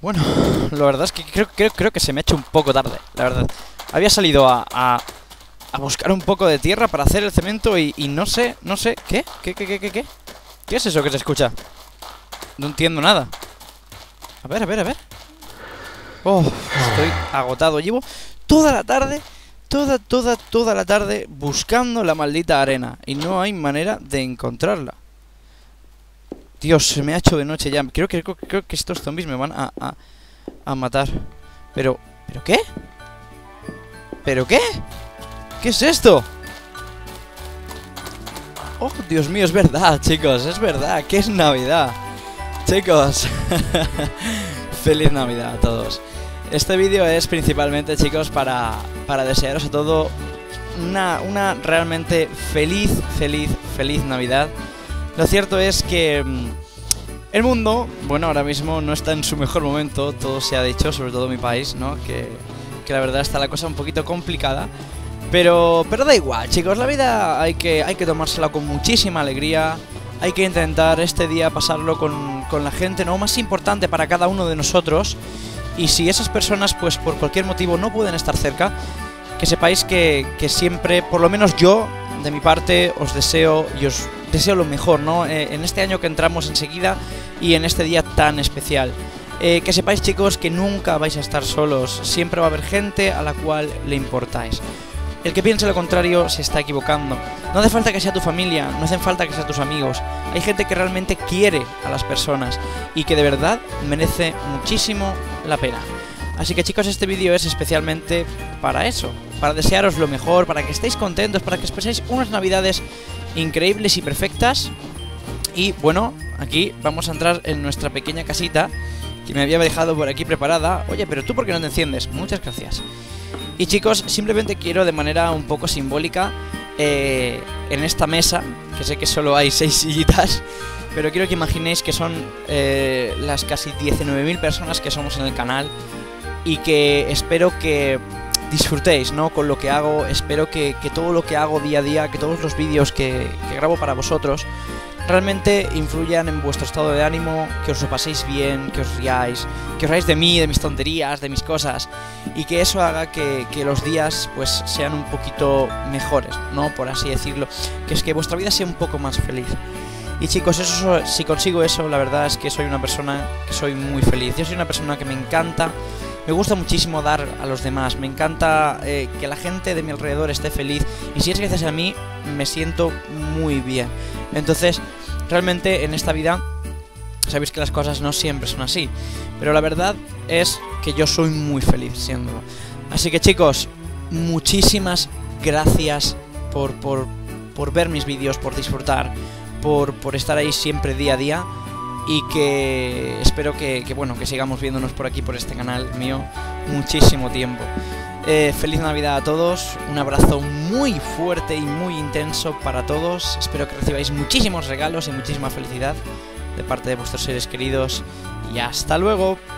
Bueno, la verdad es que creo que se me ha hecho un poco tarde, la verdad. Había salido a buscar un poco de tierra para hacer el cemento y no sé, ¿qué? ¿Qué? ¿Qué es eso que se escucha? No entiendo nada. A ver. Oh, estoy agotado. Llevo toda la tarde, toda la tarde buscando la maldita arena y no hay manera de encontrarla. Dios, se me ha hecho de noche ya. Creo que estos zombies me van a matar. ¿Pero qué? ¿Pero qué? ¿Qué es esto? Oh, Dios mío, es verdad, chicos. Es verdad, que es Navidad. Chicos, feliz Navidad a todos. Este vídeo es principalmente, chicos, para desearos a todos una realmente feliz Navidad. Lo cierto es que el mundo, bueno, ahora mismo no está en su mejor momento, todo se ha dicho, sobre todo mi país, ¿no? Que la verdad está la cosa un poquito complicada. Pero da igual, chicos, la vida hay que tomársela con muchísima alegría. Hay que intentar este día pasarlo con la gente, ¿no? Más importante para cada uno de nosotros. Y si esas personas, pues por cualquier motivo no pueden estar cerca, que sepáis que siempre, por lo menos yo, de mi parte, os deseo y os deseo lo mejor, ¿no? En este año que entramos enseguida y en este día tan especial. Que sepáis, chicos, que nunca vais a estar solos. Siempre va a haber gente a la cual le importáis. El que piense lo contrario se está equivocando. No hace falta que sea tu familia, no hace falta que sean tus amigos. Hay gente que realmente quiere a las personas y que de verdad merece muchísimo la pena. Así que, chicos, este vídeo es especialmente para eso, para desearos lo mejor, para que estéis contentos, para que os paséis unas navidades increíbles y perfectas. Y bueno, aquí vamos a entrar en nuestra pequeña casita que me había dejado por aquí preparada. Oye, pero tú, ¿por qué no te enciendes? Muchas gracias. Y, chicos, simplemente quiero de manera un poco simbólica en esta mesa, que sé que solo hay 6 sillitas, pero quiero que imaginéis que son las casi 19.000 personas que somos en el canal y que espero que disfrutéis, ¿no? Con lo que hago. Espero que todo lo que hago día a día, que todos los vídeos que grabo para vosotros realmente influyan en vuestro estado de ánimo, que os lo paséis bien, que os riáis de mí, de mis tonterías, de mis cosas, y que eso haga que los días pues sean un poquito mejores, ¿no? Por así decirlo, que es que vuestra vida sea un poco más feliz. Y, chicos, eso, si consigo eso, la verdad es que soy una persona que soy muy feliz. Yo soy una persona que me encanta, me gusta muchísimo dar a los demás, me encanta que la gente de mi alrededor esté feliz, y si es gracias a mí, me siento muy bien. Entonces, realmente en esta vida sabéis que las cosas no siempre son así, pero la verdad es que yo soy muy feliz siéndolo. Así que, chicos, muchísimas gracias por ver mis vídeos, por disfrutar, por estar ahí siempre día a día, y que espero que sigamos viéndonos por aquí, por este canal mío, muchísimo tiempo. Feliz Navidad a todos, un abrazo muy fuerte y muy intenso para todos. Espero que recibáis muchísimos regalos y muchísima felicidad de parte de vuestros seres queridos, y hasta luego.